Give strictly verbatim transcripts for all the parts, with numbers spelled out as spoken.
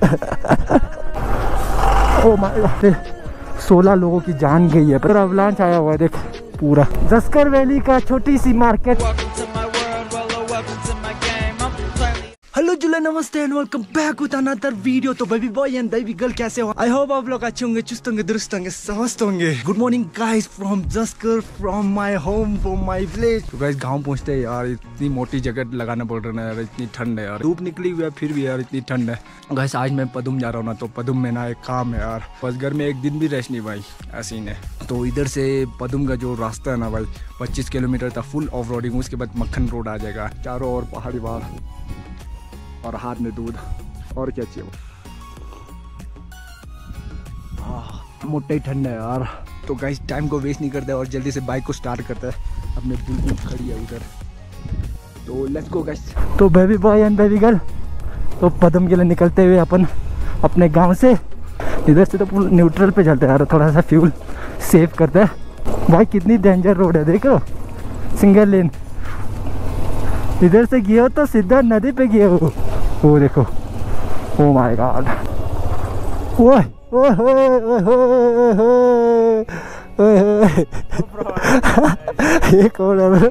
Oh my, सोलह लोगों की जान गई है, पर अवलांच आया हुआ है देख पूरा। जस्कर वैली का छोटी सी मार्केट। हेलो जुले, नमस्ते and welcome back with another video. तो baby boy and baby girl कैसे हो? आई होप आप लोग अच्छे होंगे, चुस्त होंगे, दुरुस्त होंगे, स्वस्थ होंगे। Good morning guys from Zanskar, from my home, from my village. तो गाइस गांव पहुंचते हैं यार, इतनी मोटी जैकेट लगाना पड़ रहा है यार, इतनी ठंड है यार, धूप निकली हुई है फिर भी यार इतनी ठंड है। गाइस आज मैं पदुम जा रहा हूँ ना, तो पदुम में ना एक काम है यार, बस घर में एक दिन भी रेस्ट नहीं भाई, ऐसे ही है। तो इधर से पदुम का जो रास्ता है ना भाई, पच्चीस किलोमीटर था फुल ऑफ रोडिंग, उसके बाद मक्खन रोड आ जाएगा, चारों ओर पहाड़ी बाढ़ और हाथ में दूध और क्या चाहिए। मोटा ही ठंड है यार। तो गाइस टाइम को वेस्ट नहीं करते और जल्दी से बाइक को स्टार्ट करते हैं। अपने बुलबुल खड़ी है उधर, तो लेट्स गो गाइस। तो baby boy and baby girl, तो पदम के लिए निकलते हुए अपन अपने गांव से, इधर से तो पूरा न्यूट्रल पे चलते हैं यार, थोड़ा सा फ्यूल सेव करते हैं। भाई कितनी डेंजर रोड है देख लो, सिंगल लेन। इधर से गए हो तो सीधा नदी पे गए हो, वो देखो। ओ माय गॉड, ओए ओए ओए, ये कौन है?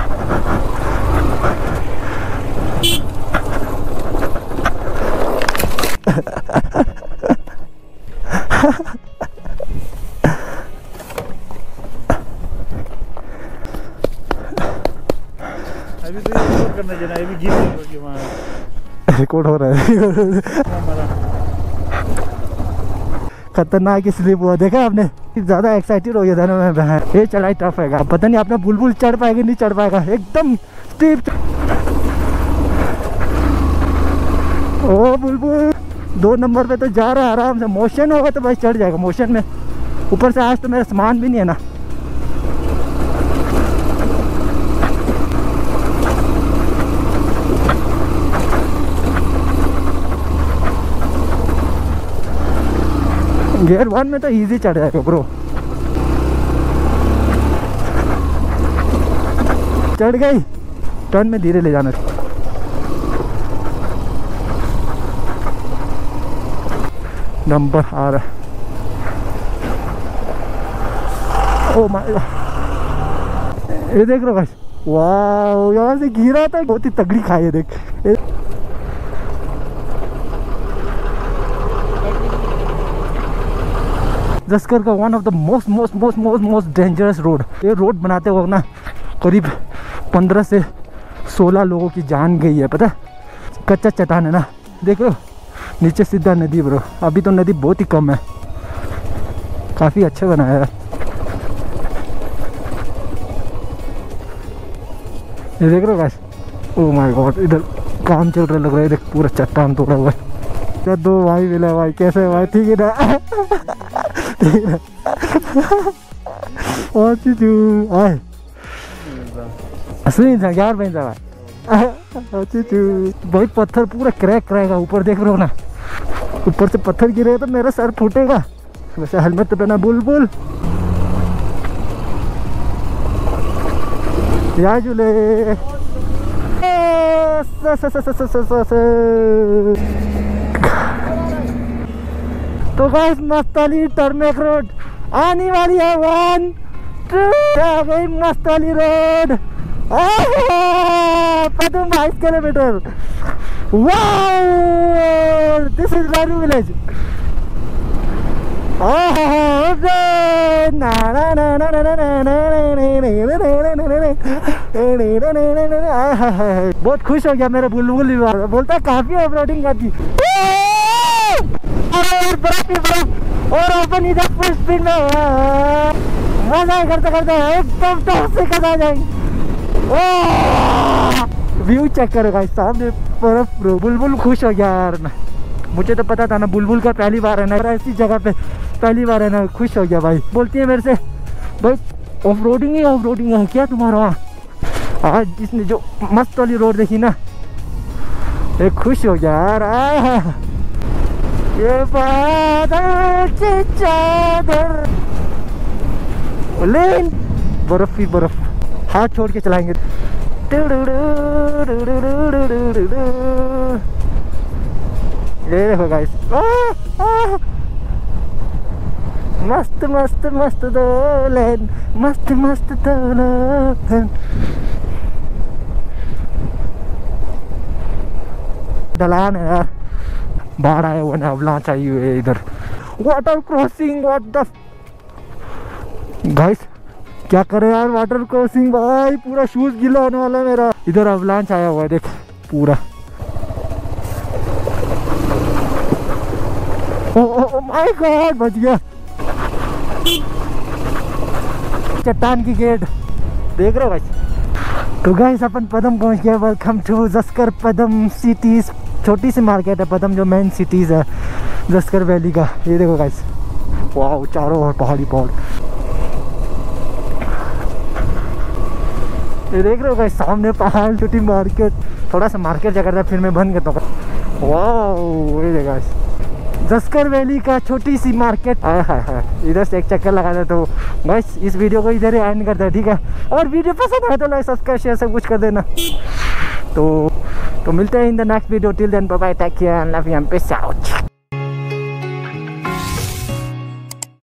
अभी तो रिकॉर्ड करना चाहिए, अभी गिर गई वहाँ रिकॉर्ड हो रहा है। खतरनाक स्लिप हुआ, देखा आपने? ज्यादा एक्साइटेड हो गया था ना मैं बहन। ये चढ़ाई टफ है, पता नहीं अपना बुलबुल चढ़ पाएगा नहीं चढ़ पाएगा, एकदम स्टीप। ओ बुलबुल दो नंबर पे तो जा रहा है आराम से, मोशन होगा तो भाई चढ़ जाएगा मोशन में। ऊपर से आज तो मेरा सामान भी नहीं है ना। गियर वन में तो इजी चढ़ जाएगा ब्रो। चढ़ गई, टर्न में धीरे ले जाना। नंबर आ रहा है। ओ माय, ये देख रहा भाई, वाह यहाँ से गिरा था, बहुत ही तगड़ी खाई है देख। जस्कर का one of the most most most most most dangerous road. ये रोड बनाते वक्त ना करीब पंद्रह से सोलह लोगों की जान गई है, पता है? कच्चा चट्टान है ना, देखो नीचे सीधा नदी ब्रो। अभी तो नदी बहुत ही कम है, काफ़ी अच्छा बनाया है। ये देख रहे हो गाइस, ओ माय गॉड, इधर काम चल रहा लग रहा है, देख पूरा चट्टान तोड़ा हुआ है। दो भाई मिला भाई, कैसे भाई? ठीक है ना? यार भाई पत्थर पूरा क्रैक करेगा, ऊपर देख रहे हो ना, ऊपर से पत्थर गिरे तो मेरा सर फूटेगा। वैसे हेलमेट तो पहना बुलबुल। यार जुले तो गाइस मस्ताली टर्मेक रोड आने वाली है। वन टू, आ गई मस्ताली रोड, पदुम बाईस kilometre. Wow, this is Laru village. बहुत खुश हो गया मेरा बुलबुल भी, बोलता काफी ऑफ रोडिंग करती और बर्फ ही बर्फ, और अपन इधर फुल स्पीड में मजा करते करते एकदम टॉप से कदा जाएंगे। व्यू चेक करो गाइस, सामने बर्फ। बुलबुल खुश हो गया यार। मुझे तो पता था ना, बुलबुल का पहली बार है ना ऐसी जगह पे, पहली बार है ना, खुश हो गया भाई। बोलती है मेरे से, भाई ऑफ रोडिंग ही ऑफ रोडिंग है क्या तुम्हारा वहाँ? आज जिसने जो मस्त वाली रोड देखी ना, ये खुश हो गया यार। ये बादल की चादर, लेन बर्फ ही बर्फ, हाथ छोड़ के चलाएंगे। ये देखो गाइस, मस्त मस्त मस्त दोलन, मस्त मस्त दोलन। ढलान है यार, बाढ़ आया हुआ ना, अवलांच आई हुई है इधर। Water crossing, what the guys, क्या करे यार वाटर क्रॉसिंग भाई, पूरा शूज गीला होने वाला है मेरा। इधर अवलांच आया हुआ है देख पूरा। ओ माय गॉड, बच गया। चट्टान की गेट देख रहे हो भाई। तो गाइस अपन पदम पहुंच गया। Welcome to Zanskar Padum cities. छोटी सी मार्केट है पदम, जो मेन सिटीज है जस्कर वैली का। ये देखो गाइस, वाह, चारों ओर पहाड़ी पहाड़। ये देख रहे हो गाइस, सामने पहाड़, छोटी मार्केट। थोड़ा सा मार्केट जगह था, फिर मैं बंद करता हूँ। वाह, ये देखो गाइस, जस्कर वैली का छोटी सी मार्केट। हाय हाय हाय, इधर से एक चक्कर लगा दे। तो बस इस वीडियो को इधर ही एंड करते हैं, ठीक है। और वीडियो पसंद आए तो लाइक सब्सक्राइब शेयर सब कुछ कर देना। तो तो मिलते हैं in the next video. Till then bye bye, take care and love you and peace out.